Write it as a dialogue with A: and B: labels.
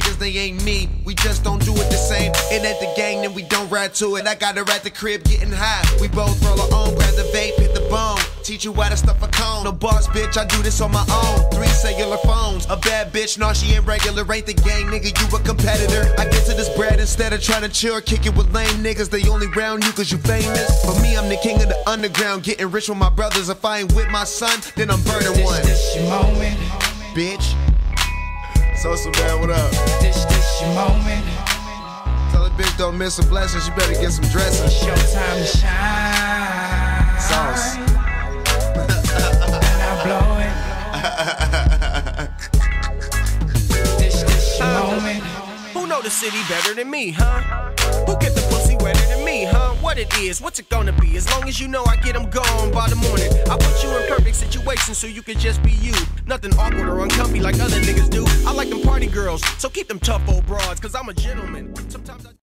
A: niggas, they ain't me. We just don't do it the same. It ain't the gang, then we don't ride to it. I got her at the crib getting high. We both roll our own, grab the vape, hit the bone. Teach you how to stuff a cone. No boss, bitch, I do this on my own. 3 cellular phones. A bad bitch, nah, she ain't regular. Ain't the gang, nigga, you a competitor. I get to this bread instead of trying to chill or kick it with lame niggas. They only round you cause you famous. For me, I'm the king of the underground. Getting rich with my brothers. If I ain't with my son, then I'm burning one.
B: This your moment,
A: bitch. So man, what up?
B: This your moment.
A: Tell a bitch don't miss a blessing. She better get some dressing.
B: It's your time to shine.
A: Sauce.
B: And I blow it. This your moment.
C: Who know the city better than me, huh? Who get the pussy wetter than me, huh? What it is, what's it gonna be? As long as you know I get them gone by the morning. I put you in perfect situations so you can just be you. Nothing awkward or uncomfy like other niggas do. I like them party girls, so keep them tough old broads, cause I'm a gentleman. Sometimes I